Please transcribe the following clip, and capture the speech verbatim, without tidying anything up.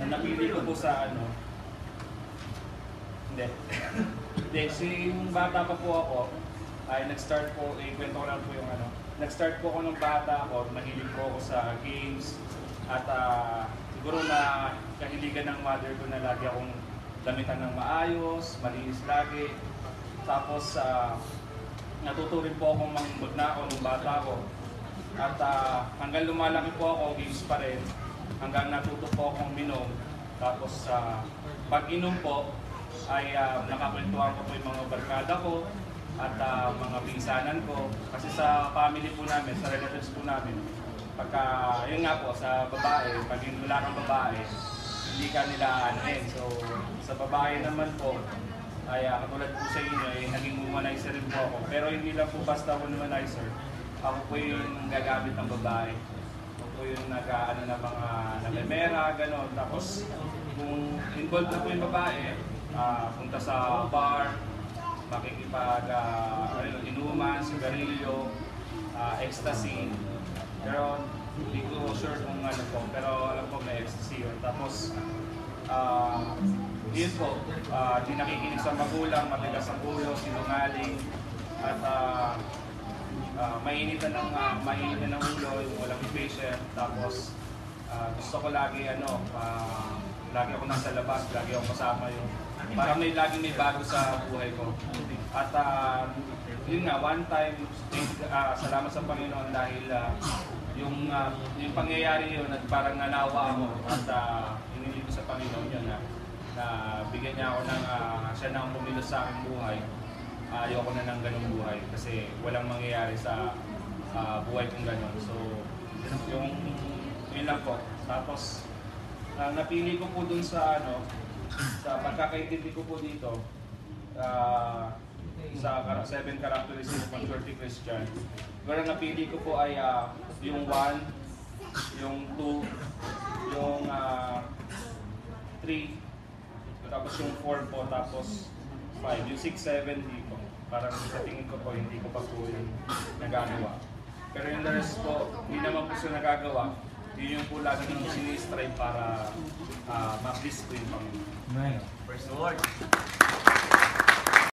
na napili ko po sa ano, hindi. Hindi, so yung bata pa po ako, ay nag-start po, eh, kwento ko lang po yung ano, nag-start po ako ng bata ako, mahilig po ako sa games, at uh, siguro na kahiligan ng mother ko na lagi akong gamitan ng maayos, malinis lagi. Tapos, uh, natuto rin po akong magnakaw ng bata ko. At uh, hanggang lumalaki po ako, games pa rin, hanggang natuto po akong minom. Tapos, uh, pag inom po, ay uh, nakakwentuhan ko po yung mga barkada ko at uh, mga pinsanan ko. Kasi sa family po namin, sa relatives po namin, pagka, yun nga po, sa babae, pag wala kang babae, hindi ka nila anuhin. So, sa babae naman po, ay uh, katulad po sa inyo, eh, naging womanizer rin po ako. Pero hindi lang po basta womanizer. Ako po yung gagamit ng babae. Ako po yung nag-ano na mga namemera, gano'n. Tapos, kung involved na po yung babae, uh, punta sa bar, makikipag uh, ano, inuman, sigarilyo, uh, ecstasy. Pero hindi ko sure kung ano po, pero alam ko may ecstasy yun. Tapos, uh, yun po, uh, di nakikinig sa magulang, matigas ang ulo, sinungaling, at uh, uh, mainitan ng, uh, mainitan ng ulo, yung walang patient. Tapos, uh, gusto ko lagi, ano, uh, lagi ako nasa labas, lagi ako kasama yung, parang may lagi may bago sa buhay ko. At uh, yun nga, one time, uh, salamat sa Panginoon dahil uh, yung, uh, yung pangyayari yun at parang nanawa ako at uh, hinili ko sa Panginoon yun na, na bigyan niya ako ng, uh, siya na ang pumilos sa aking buhay. Uh, ayoko na ng ganung buhay kasi walang mangyayari sa uh, buhay kong ganon. So, yung, yun lang po. Tapos, uh, napili ko po dun sa ano, sa pagkakaintindi ko po dito, uh, sa seven characteristics of maturity Christian. Pero napili ko po ay uh, yung one, yung two, yung uh, three, tapos yung four po, tapos five. Yung six, seven, di po. Parang sa tingin ko po, hindi ko pa po yung nagagawa. Pero yung the rest po, hindi naman po siya nagagawa. Yun yung po lagi nang sinistrive para uh, ma-please ko yung Panginoon. Right. Praise the Lord.